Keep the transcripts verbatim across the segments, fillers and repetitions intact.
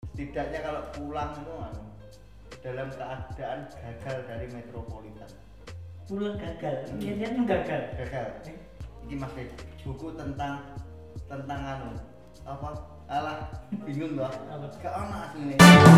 setidaknya kalau pulang itu anu, dalam keadaan gagal dari metropolitan. Pulang gagal, lihat-lihat gagal. Gagal. Ini Mas Rip, buku tentang tentang anu apa? Alah, bingung loh. Gak ono asline.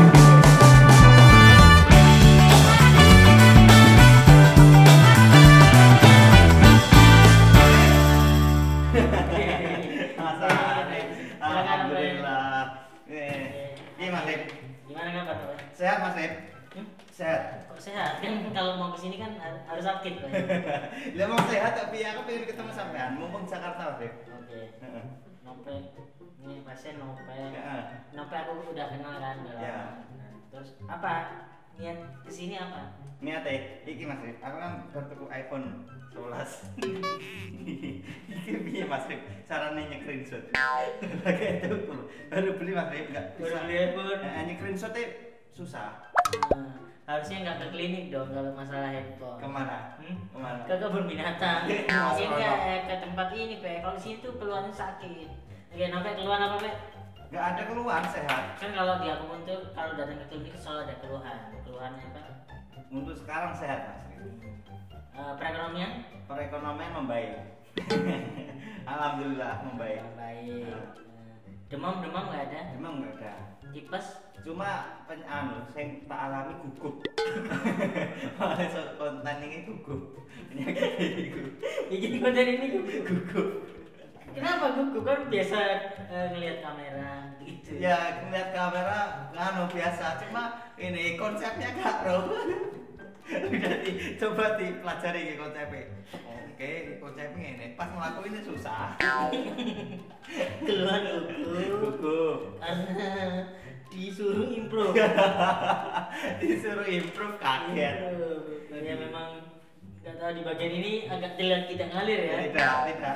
Alhamdulillah. Eh, ini Mas Rip. Gimana kabar, Pak? Sehat Mas Rip? Hmm? Sehat. Kok sehat? Kan kalau mau kesini kan har- harus sakit, Pak. Lah mau sehat tapi aku pengen ketemu sampean, mumpung Jakarta Mas Rip. Oke. Heeh. Nope, ini pasien Nope. Heeh. Nope aku udah kenal kan udah lama. Ya. Nah, terus apa niat kesini apa? Niat eh, iki Mas Rip, aku kan baru tuku iPhone sebelas. Iki piye Mas Rip? Carane nge-screenshot. Lagi itu baru beli Mas Rip enggak Baru bisa. beli iPhone. Heeh, nge-screenshotnya susah. Nah, harusnya nggak ke klinik dong kalau masalah handphone. Kemana? Hmm? Kemana? Ke kebun binatang. Masuk Ini akal. ke, ke tempat ini, Pe. Kalau di sini tuh keluhannya sakit. Oke, sampai keluhan apa, Pe? Enggak ada keluhan, sehat. Kan kalau di aku tuh kalau datang ke klinik selalu ada keluhan. Keluhannya apa? Untuk sekarang sehat Mas Rip. Eh, perekonomian? Perekonomian membaik. Alhamdulillah membaik. Baik. Eh, Demam-demam nggak ada? Emang enggak ada. Tipes? Cuma penyanu sing tak alami gugup. Oleh so- konten ini gugup. Penyakit iku. Bikin konten ini gugup. Gugup. Kenapa gugup? Kan biasa eh, ngelihat kamera gitu. Ya ngeliat kamera nganu biasa, cuma ini konsepnya gak roh. Udah di, coba dipelajari ini konsepnya. Oke, konsepnya ini pas ngelakuinnya susah. Keluhan gugup. Gugup. Karena disuruh improve. Disuruh improve kaget. Ya memang nggak tahu di bagian ini agak terlihat tidak ngalir ya. Tidak, tidak.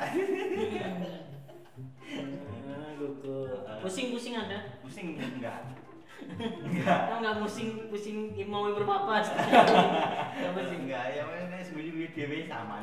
Ah, gugup. Pusing-pusing ada? Pusing enggak? Enggak. Kamu nggak pusing pusing mau berpapas? Nggak pusing. Enggak, ya ini sembunyi dewe sama.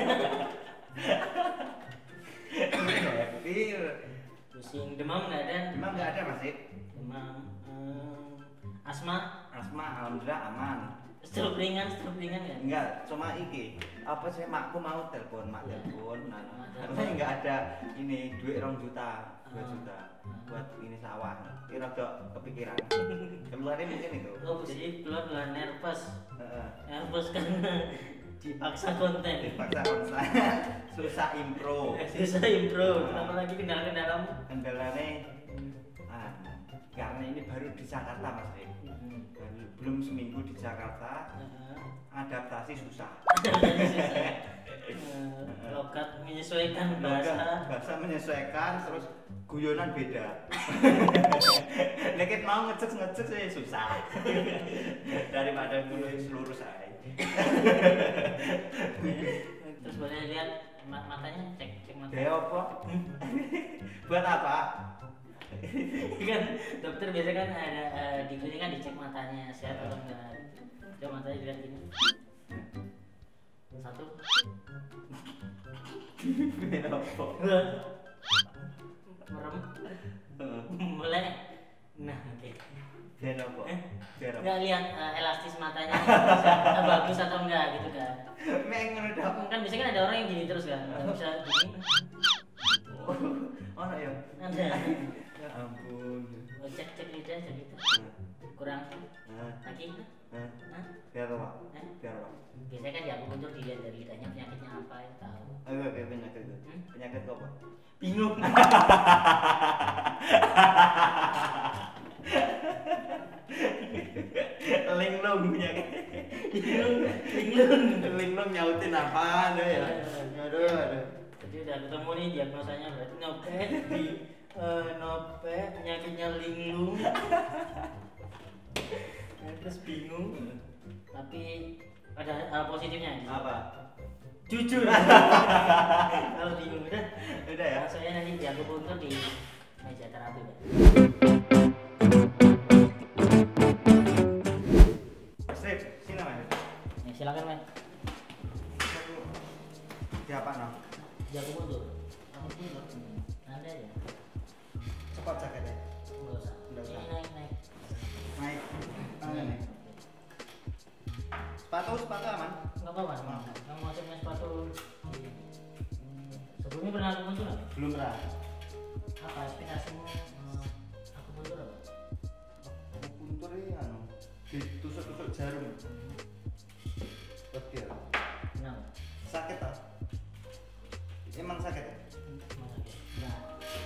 Happy. Pusing demam nggak ada? Emang enggak ada Mas Ip? Demam. Hmm, asma? Asma alhamdulillah aman. Stroke ringan, stroke ringan nggak? Enggak, cuma iki. Apa sih makku mau telepon, mak Ya. telepon. Nah, Mak karena telepon. enggak ada ini duit rong juta, dua Ah. juta buat ini sawah. Kira rada kepikiran. Keluarnya mungkin itu. Oh sih, keluar keluar nervous. Heeh. Nervous karena dipaksa konten. Dipaksa konsen, susah impro. Susah improve, apalagi kendala-kendalamu. Kendalanya ah, karena ini baru di Jakarta Mas Rik. Hmm. Baru- belum seminggu di Jakarta, adaptasi susah. Eh, logat menyesuaikan Bahasa, bahasa. bahasa menyesuaikan, terus guyonan beda. Nek mau ngecek ngecek saya susah. Daripada nulis lurus aja. Terus boleh lihat ma- matanya, cek cek mata. Dia apa? Buat apa? Kan dokter biasa kan ada eh, di klinik kan dicek matanya sehat atau enggak. Coba matanya dilihat ini. Satu, Biar apa? dua, merem, mulai. Nah, oke. Biar apa? Biar apa? Nggak lihat eh, elastis matanya bisa bagus atau enggak gitu kan. Mek ngono tok. Kan biasanya kan ada orang yang gini terus kan, nggak bisa gini. Oh, ya. Ada. Ya ampun. Oh, cek cek lidah cek gitu. Kurang Nah, lagi. nah, Hah? biar apa? Eh? Biar apa? Biasanya kan ya aku untuk dilihat dari lidahnya penyakitnya apa ya tahu. Ayo, oke, penyakit itu. Hmm? Penyakit apa? Bingung. Linglung penyakit. Bingung. Bingung. Linglung nyautin apa ada ya? Aduh, aduh. Jadi udah ketemu nih diagnosanya berarti nope di eh, nope penyakitnya linglung. Nah, terus bingung. Tapi ada hal positifnya. Apa? Jujur. Kalau bingung udah. Udah ya. Saya nanti diakupuntur di meja terapi, Pak. Sip, sini Mas. Ya, silakan, Mas. Siapa no? Diakupuntur. Nanti aja. Cepat sakitnya. Enggak usah. Nggak usah. Ini naik naik. sepatu sepatu aman. Nggak apa-apa. Kamu masuknya sepatu. Hmm, sebelumnya pernah aku mundur nggak? Belum pernah. Apa ekspektasimu? Uh, aku mundur apa? Puntur ini anu ditusuk-tusuk jarum. Betul. Kenapa? Sakit ah? Emang sakit ya? Nah.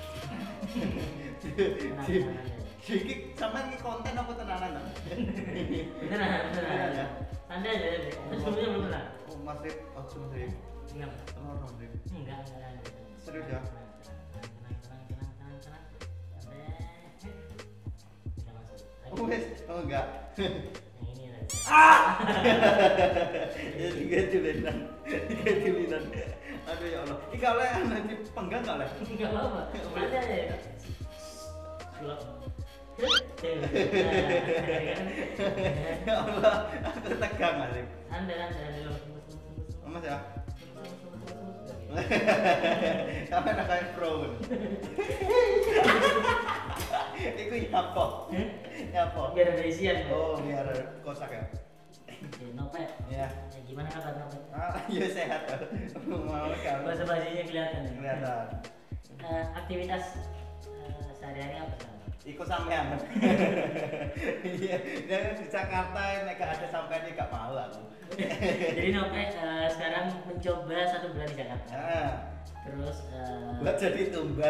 Jadi sama ini konten apa tenanan? Beneran, beneran. Ya. Santai aja deh. Terus sebelumnya belum pernah? Oh Mas Rip, oh Mas Rip. Enggak. Oh Mas Rip. Enggak, enggak, enggak. Serius ya? Tenang, tenang, tenang, tenang, tenang, tenang. Santai. Bisa masuk. Oh wes, oh enggak. Yang ini tadi. Ah! Ya tiga tulisan, tiga tulisan. Aduh ya Allah. Ini kalau nanti penggang nggak lah? Enggak apa-apa. Santai aja ya. Sulap. Ya Allah, aku tegang Mas Rip. Anda, anda, anda. Oh, Mas ya. Sampai nak kayak pro. Iku nyapa? Nyapa? Biar ada isian. Oh, biar kosak ya. Ya, Nopet. Ya. Ya, gimana kabar Nopet? Ah, iya sehat. Mau kan. Bahasa bahasanya kelihatan ya. Kelihatan. Eh, aktivitas eh, sehari-hari apa sekarang? Ikut sampean. Iya, dia di Jakarta nek gak ada sampean gak mau aku. Jadi Nopet eh, sekarang mencoba satu bulan di Jakarta. Ah, Terus eh, buat jadi tumbal.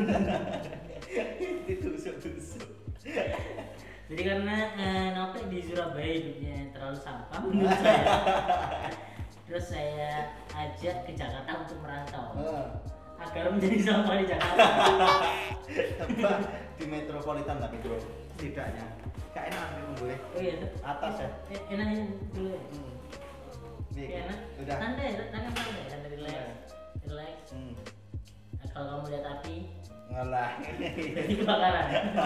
Ditusuk-tusuk. jadi karena eh, Nopet di Surabaya hidupnya terlalu sampah menurut saya. Terus saya ajak ke Jakarta untuk merantau. Ah. Agar menjadi sampah di Jakarta. Apa di metropolitan tapi bro setidaknya gak enak nih gue Oh iya, atas ya. Eh, enakin dulu ya. Hmm. Iya, Iya, enak. udah. Santai, tangan santai, santai relax. Relax. Hmm. Nah, kalau kamu lihat api, Ngalah. berarti kebakaran.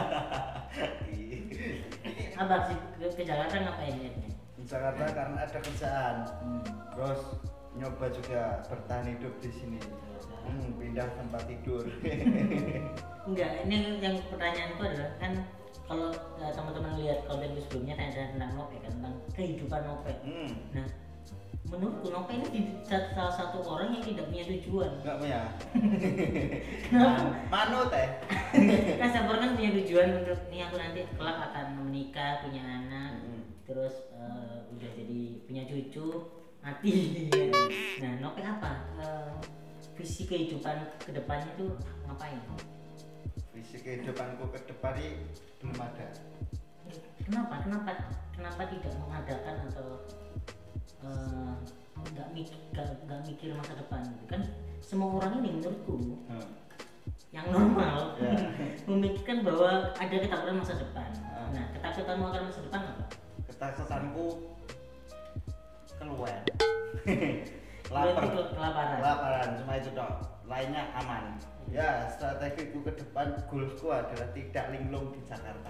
Abang sih ke, ke Jakarta ngapain lihatnya? Di Jakarta karena ada kerjaan. Hmm. Terus nyoba juga bertahan hidup di sini. Hmm, pindah tempat tidur. Enggak, ini yang pertanyaanku adalah kan kalau uh, teman-teman lihat konten sebelumnya tanya tentang Nopet kan, tentang kehidupan Nopet. Hmm. Nah, menurutku Nopet ini di- salah satu orang yang tidak punya tujuan. Enggak punya. Kenapa? Manut teh. Kan Sabar kan punya tujuan untuk ini aku nanti kelak akan menikah, punya anak, Hmm. terus uh, udah jadi punya cucu, mati. Nah, Nopet apa? Uh, visi kehidupan kedepannya tuh ngapain? Visi kehidupanku ke depan ini belum ada. Kenapa? Kenapa? Kenapa tidak mengadakan atau eh, nggak mikir nggak nggak mikir masa depan gitu kan? Semua orang ini menurutku Hmm. yang normal Ya. memikirkan bahwa ada ketakutan masa depan. Ah. Nah, ketakutanmu akan masa depan apa? Ketakutanku keluar. Berarti Lapar. ke- kelaparan. Kelaparan cuma itu dok. Lainnya aman. Ya strategiku ke depan goalsku adalah tidak linglung di Jakarta.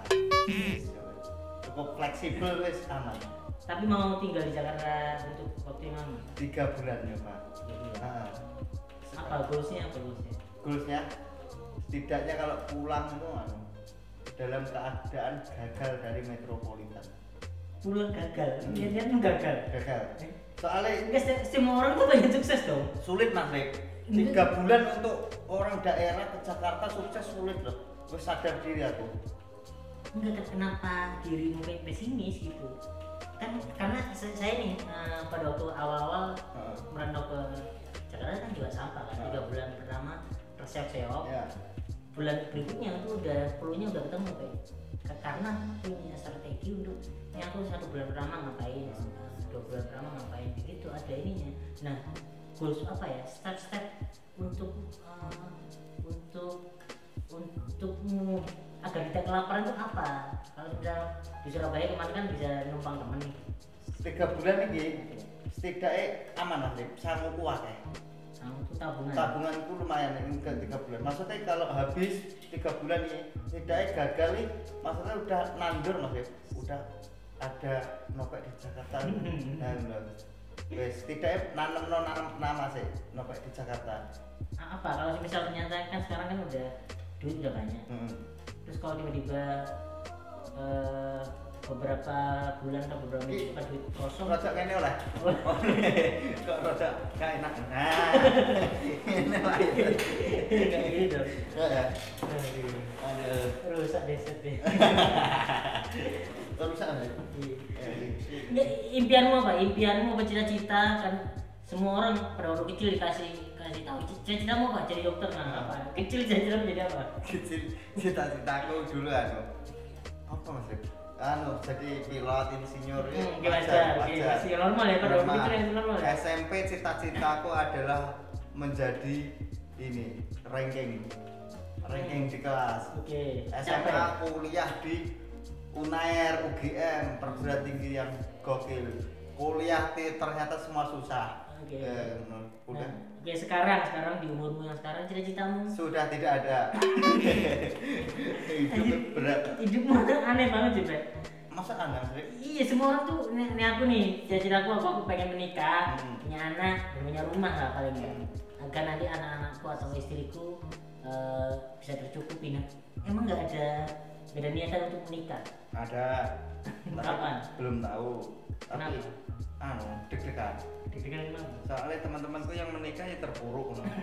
Cukup fleksibel wes aman. Tapi mau tinggal di Jakarta untuk waktu yang lama? Tiga bulan ya pak. Nah, Apa goalsnya? Apa goalsnya? goalsnya setidaknya kalau pulang itu anu, dalam keadaan gagal dari metropolitan. Pulang gagal. Hmm. Lihat-lihat gagal. Gagal. Soalnya Enggak, se- semua orang tuh banyak sukses dong. sulit mas Rek. Tiga bulan untuk orang daerah ke Jakarta sukses sulit loh. Gue sadar diri aku. Enggak, kenapa dirimu kayak pesimis gitu? Kan karena saya, saya nih eh, pada waktu awal-awal Heeh. merantau ke Jakarta kan juga sampah kan. Tiga bulan pertama resep-seop. Ya. Bulan berikutnya tuh udah peluangnya udah ketemu kayak Ka- karena punya strategi untuk ini aku satu bulan pertama ngapain, eh, dua bulan pertama ngapain begitu ada ininya. Nah, goals apa ya? Step-step untuk eh, untuk untukmu agar tidak kelaparan itu apa? Kalau misal di Surabaya kemarin kan bisa numpang temen nih. Tiga bulan ini setidaknya aman mas Rek. Sanggup kuat ya. Kamu tuh tabungan. Tabunganku lumayan ini ke tiga bulan. Maksudnya kalau habis tiga bulan ini setidaknya gagal nih, maksudnya udah nandur mas Rek. Udah ada nopek di Jakarta. Dan wes setidaknya nanam no nanam nama sih nopek di Jakarta. Ah, apa kalau misal ternyata kan sekarang kan udah duit udah banyak. Hmm. Terus kalau tiba-tiba eh, beberapa bulan atau beberapa minggu kan duit kosong. Rojak kene oleh. Kok rojak gak enak. Nah. Ini lah. Kayak gini dong. Heeh. Aduh. Rusak deset deh. Rusak enggak? Nggak, impianmu apa? Impianmu apa cita-cita kan semua orang pada waktu kecil dikasih kasih tahu cita-citamu apa? Jadi dokter nah apa? Kecil cita-citamu jadi apa? Kecil cita-citaku dulu anu. Apa Mas? Anu jadi pilot insinyur ya. Hmm, wajar, masih normal ya pada waktu kecil yang normal. S M P cita-citaku adalah menjadi ini ranking ranking di kelas. Oke. S M A kuliah di Unair, U G M, perguruan tinggi yang gokil. Kuliah ti- ternyata semua susah. Oke. Eh, no, kuliah. Nah, oke sekarang sekarang di umurmu yang sekarang cita-citamu Sudah tidak ada. Hidup berat. hidupmu kan aneh banget sih Pak. Masa anak sih? Iya semua orang tuh ini, ini aku nih cita-cita aku aku, aku pengen menikah, Hmm. punya anak, dan punya rumah lah paling ya. Agar nanti anak-anakku atau istriku eh, bisa tercukupi. Nah, emang nggak ada nggak ada niatan untuk menikah? Ada. Tapi Kapan? belum tahu. Tapi Kenapa? anu deg-degan. Deg-degan kenapa? Soalnya teman-temanku yang menikah ya terpuruk no.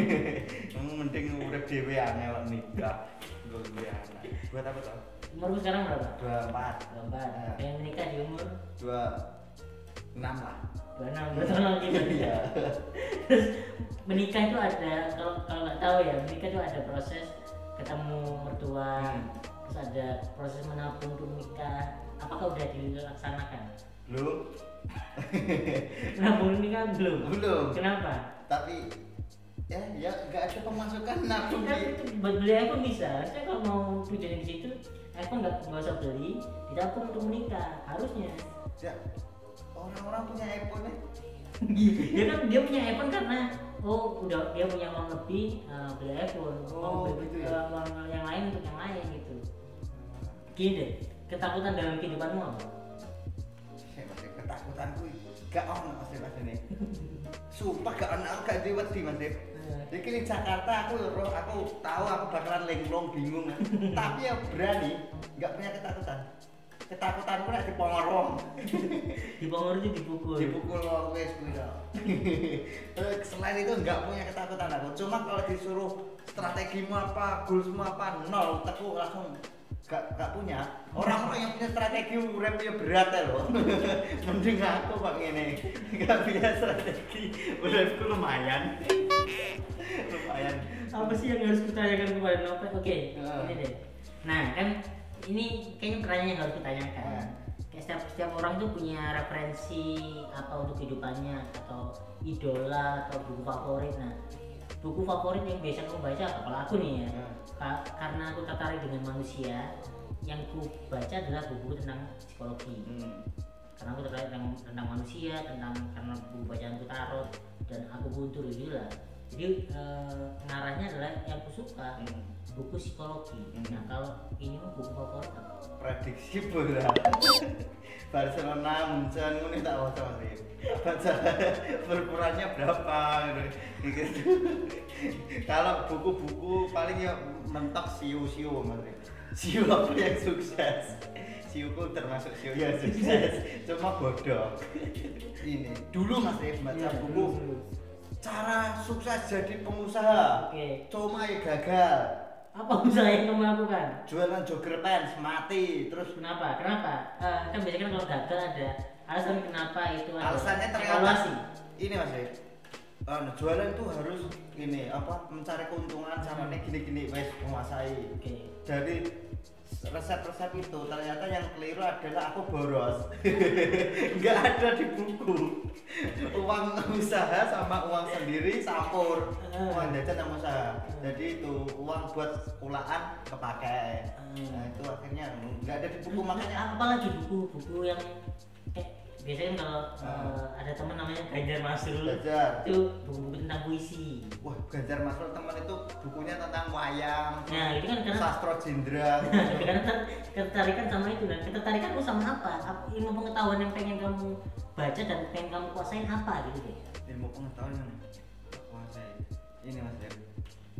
Mending urip dhewe angel nikah. Gue duwe anak. Buat apa toh? Umurmu sekarang berapa? dua puluh empat. Keempat. Eh. Pengen menikah di umur dua puluh enam lah. dua puluh enam, dua tahun lagi berarti ya. Terus menikah itu ada kalau kalau nggak tahu ya menikah itu ada proses ketemu mertua, Hmm. terus ada proses menabung untuk menikah. Apakah udah dilaksanakan? Belum. Nabung nikah belum? Belum. Kenapa? Tapi ya ya nggak ada pemasukan nabung Kan di itu buat beli iPhone bisa. Saya kalau mau tujuan di situ iPhone nggak nggak usah beli, ditabung untuk menikah harusnya. ya orang-orang punya iPhone nya Dia kan dia punya iPhone karena oh udah dia punya uang lebih uh, beli iPhone, Oh, uang beli gitu ya? uh, uang yang lain untuk yang lain gitu. Gini deh, ketakutan dalam kehidupanmu apa? saya masih ketakutanku gak ono mas mas ini sumpah gak ono aku gak wedi mas Dep. Jadi di Jakarta aku roh aku tahu aku bakalan linglung bingung tapi ya berani nggak punya ketakutan ketakutanku nek dipongor wong Di Bogor itu dipukul. dipukul wong wis kuwi to. Terus selain itu nggak punya ketakutan aku cuma kalau disuruh strategimu apa goalsmu apa nol teku langsung gak gak punya orang-orang yang punya strategi uripnya berat ya loh. Mending aku kok ngene gak punya strategi uripku lumayan lumayan Apa sih yang harus kutanyakan kepada Novel? Oke, Ya. ini deh. Nah kan ini kayaknya pertanyaan yang harus kutanyakan. Ya. Kayak setiap setiap orang tuh punya referensi apa untuk kehidupannya atau idola atau buku favorit. Nah buku favorit yang biasa kamu baca apa? Kalau aku nih ya, Ya. ka- karena aku tertarik dengan manusia, yang ku baca adalah buku tentang psikologi. Hmm. Karena aku tertarik tentang, tentang manusia, tentang karena buku bacaanku tarot dan aku buntu gitu lah. Jadi eh, ngarahnya adalah yang aku suka Hmm. buku psikologi. Hmm. Nah kalau ini mah buku favorit apa? Prediksi bola Barcelona Munchen ngono tak waca sih. Baca berukurannya berapa gitu. Kalau buku-buku paling ya mentok siu-siu Mas. Siu apa yang sukses? Siuku termasuk siu yang sukses, cuma bodoh. Ini dulu Mas Rif baca Iya, buku dulu, dulu. cara sukses jadi pengusaha. Oke. Cuma ya gagal. Apa usaha yang kamu lakukan? Jualan jogger pants mati terus Kenapa? Kenapa? Eh, kan biasanya kan kalau gagal ada alasan kenapa itu ada alasannya ternyata evaluasi. ini Mas ya. Anu, jualan tuh harus ini apa mencari keuntungan caranya gini-gini wes menguasai. Oke. Dari resep-resep itu ternyata yang keliru adalah aku boros. Nggak ada di buku. Uang usaha sama uang sendiri campur. Uang jajan sama usaha. Jadi itu uang buat sekolahan kepakai. Nah itu akhirnya nggak ada di buku makanya. Apalagi buku-buku yang kayak biasanya kan kalau Ah. eh, ada teman namanya Ganjar Masrul Belajar. itu buku-buku tentang puisi. Wah, Ganjar Masrul teman itu bukunya tentang wayang, Nah itu kan karena sastro jendra. karena ter- ketertarikan sama itu dan ketertarikan lu sama apa? Apa ilmu pengetahuan yang pengen kamu baca dan pengen kamu kuasain apa gitu deh. Ilmu pengetahuan yang kuasai. Ini Mas Dev.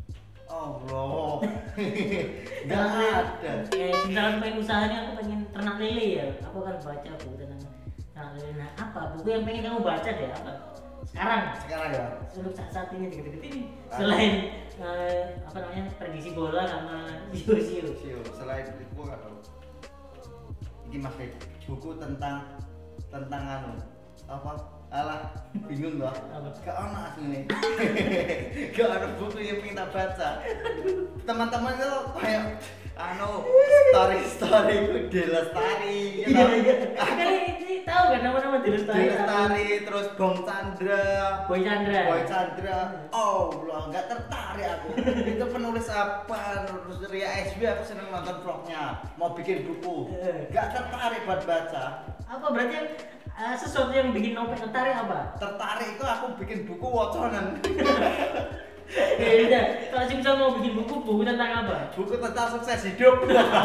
Allah. Enggak ada. Kayak misalkan pengen usahanya aku pengen ternak lele ya. Aku akan baca buku tentang ternak lele. Nah, apa buku yang pengen kamu baca deh apa? Sekarang. Sekarang ya. Untuk saat saat ini deket-deket ini. Selain eh, apa namanya prediksi bola sama sio-sio. Sio, selain itu gua nggak tahu. Ini Mas Fik, buku tentang tentang anu apa? Alah, bingung gua. Gak ono asline. Gak ada buku yang pengen tak baca. Teman-teman itu kayak anu story-story ku Delestari. Iya iya. Kan ini tahu kan nama-nama Delestari. Delestari terus Bong Chandra, Boy Chandra. Boy Chandra. Oh, Allah, nggak tertarik aku. Itu penulis apa? Terus Ria S B aku seneng nonton vlognya. Mau bikin buku. Nggak tertarik buat baca. Apa berarti yang uh, sesuatu yang bikin Nopek tertarik apa? Tertarik itu aku bikin buku waconan. Ya udah, kalau sih misal mau bikin buku, buku tentang apa? Buku tentang sukses hidup.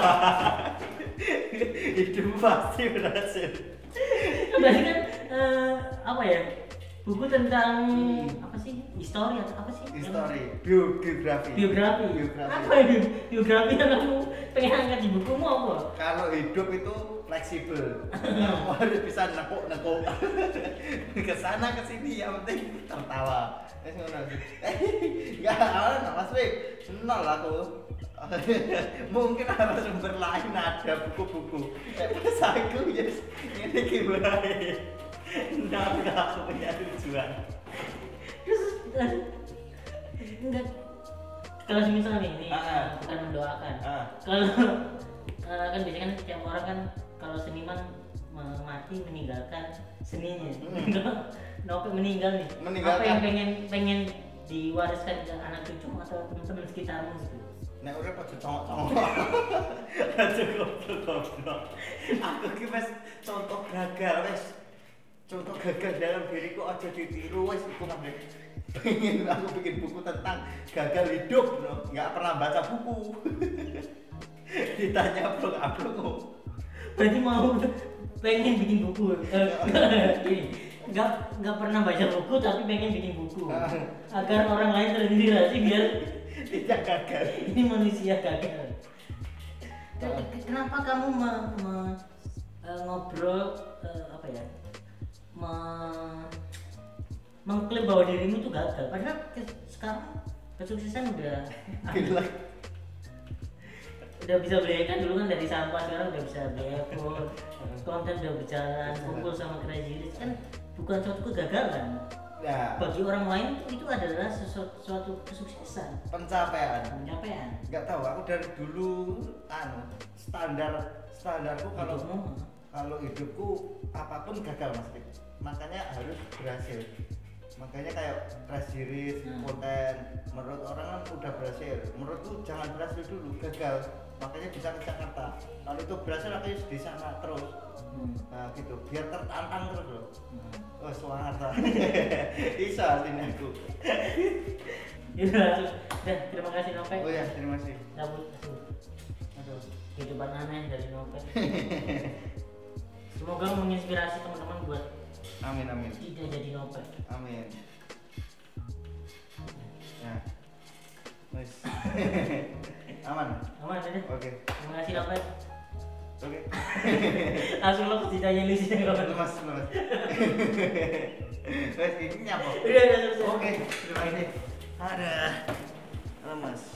Hidup pasti berhasil. Berarti kan uh, apa ya? Buku tentang apa sih? Histori atau apa sih? Histori, bio, biografi. Biografi. Biografi. Apa ini? Biografi yang kamu pengen angkat di bukumu apa? Kalau hidup itu fleksibel, kamu harus bisa nekuk-nekuk ke sana ke sini, yang penting tertawa. Wes ngono sih. Enggak ada Mas Wik, nol aku. Mungkin ada sumber lain, ada buku-buku. Eh pas aku ya ngene iki wae. Nggak nggak aku punya tujuan. Terus enggak kalau misalnya nih, ini Ah. bukan mendoakan. Ah. Kalau uh, kan biasanya kan setiap orang kan kalau seniman me- mati meninggalkan seninya. Hmm. Nopek meninggal nih. Meninggalkan. Apa yang pengen pengen diwariskan ke anak cucu atau teman-teman sekitarmu gitu? Nek urip aja congok-congok. Aja goblok-goblok. Aku ki wis contoh gagal wis. Contoh gagal dalam diriku aja ditiru wis iku kabeh. Pengen aku bikin buku tentang gagal hidup, no. Nggak pernah baca buku. Ditanya blog-blog. Berarti mau pengen bikin buku. Eh, Gini, nggak nggak pernah baca buku tapi pengen bikin buku agar orang lain terinspirasi biar Tidak gagal. ini manusia gagal. Ken- Kenapa kamu me- me- eh, ngobrol eh, apa ya? Me- mengklaim bahwa dirimu itu gagal. Padahal ke- sekarang kesuksesan udah Gila. udah bisa beli kan dulu kan dari sampah sekarang udah bisa beli iPhone, konten udah berjalan, kumpul sama Crazy Rich kan bukan suatu kegagalan. Ya, Bagi orang lain itu adalah sesuatu, suatu kesuksesan, pencapaian. pencapaian. Nggak tahu aku dari dulu anu standar standarku kalau Hidupmu, kalau hidupku apapun gagal Mas Dik. Makanya harus berhasil. Makanya kayak press series, Hmm. konten menurut orang kan udah berhasil. Menurutku jangan berhasil dulu, gagal. Makanya bisa ke Jakarta. Kalau itu berhasil aku di sana terus. hmm. Nah gitu, biar tertantang terus loh. Hmm. Oh, semangat lah. Bisa sini aku. Yaudah, udah terima kasih Nopek. Oh ya, terima kasih. Cabut. Aduh. Kehidupan aneh dari Nopek. Semoga menginspirasi teman-teman buat Amin amin. tidak jadi Nopek. Amin. Ya. Wes. Aman. Aman deh. Oke. Terima kasih Nopek. Oke. Langsung lo ditanya Lisi kalau Lemas, lemas. Wes ini nyapa. Udah, udah selesai. Oke, terima kasih. Ada. Lemas.